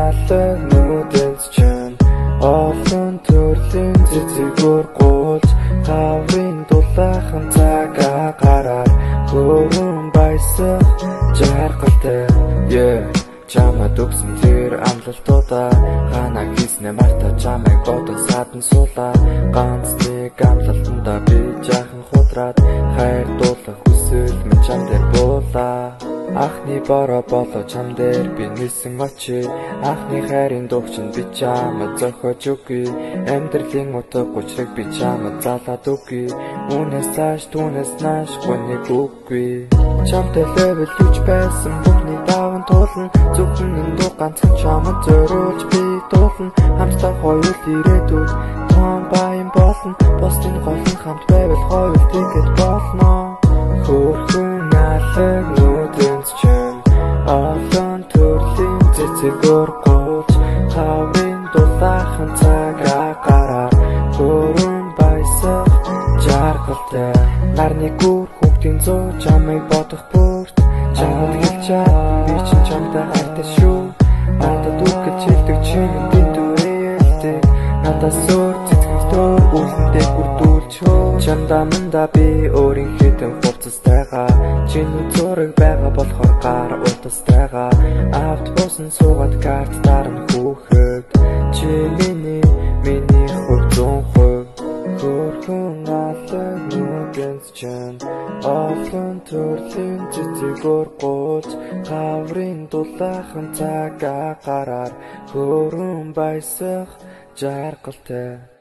алаг нүдэнс чинь олон төрлийн цэцэгүр гуулж таврын дулаахан цагаа гараар хөрөн баясах жаргалтай чамд өгсөн тэр амлалтуудаа хана хийснэ марта чамайг бодон садан суулаа ганц нэг амлалтандаа би жаахан худраад хайр дуулах хүсэл минь чам дээр буулаа Ахны бороо болоо чам дээр би нисэн очи Ахны хайрын дуучин би чамд зохиож өгье Амьдралын утга учрыг би чамд залаад өгье Үүнээс цааш түүнээс нааш гоныг үгүй Чамтай левел үуч байсан бүхний даван туулна Зөвхөн энэ дуу ганцхан чамд зориулж би дуулна Хамтдаа хоёул ирээдүйд том баян болно Бусдын голын хамт байвал хоёул тэгээд болно Хөрхөн алаг нүдэнс чинь олон төрлийн цэцэгүр гуулж таврын дулаахан цагаа гараар хөрөн баясах жаргалтай нарны гүр хүүхдийн зөө чамайг бодох бүрт чамд хэлчээ би чинь чамтай хайртай шүү надад үгэж хэлдэг чинь дэндүүрэлтэй надад сүр цэцгэлтөөр үлэндээ хүрдүүлж чамдаа манда би өөрийн хитэн хувцастайгаа чиний зураг байгаа болохоор гар утастайгаа автобусан суугаад карт дарна хүүхэд чи миний хөв 100% хөрхөн алаг нүдэнс чинь олон төрлийн цэцэгүр гуулж таврын дулаахан цагаа гараар хөрөн баясах жаргалтай